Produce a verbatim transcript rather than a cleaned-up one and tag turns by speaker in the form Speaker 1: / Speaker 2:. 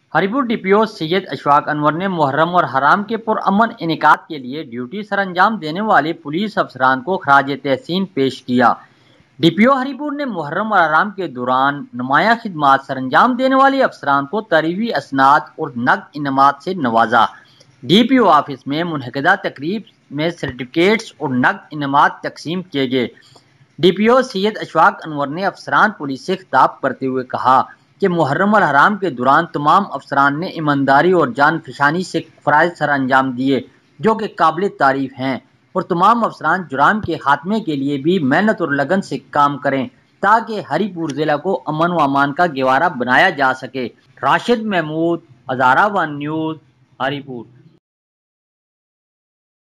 Speaker 1: Haripur DPO Syed Ashfaq Anwar ने मुहर्रम और हराम के पुरअमन इनेकाद के लिए ड्यूटी सरअंजाम देने वाले पुलिस अफसरान को खराज तहसीन पेश किया। डीपीओ हरिपुर ने मुहर्रम और हराम के दौरान नुमाया खिदमात सरअंजाम देने वाले अफसरान को तारीफी असनाद और नकद इनामात से नवाजा। डीपीओ ऑफिस में मुनहकिदा तकरीब में सर्टिफिकेट्स और नकद इनामात तकसीम किए गए। डीपीओ सैयद अशफाक अनवर ने अफसरान पुलिस से खिताब करते हुए कहा कि मुहर्रम और हराम के दौरान तमाम अफसरान ने ईमानदारी और जान फिशानी से फ़राइज़ सर अंजाम दिए जो कि काबिल तारीफ हैं, और तमाम अफसरान जुराम के खात्मे के लिए भी मेहनत और लगन से काम करें ताकि हरिपुर जिला को अमन व अमान का गवारा बनाया जा सके। Rashid Mahmood, Hazara one news, Haripur.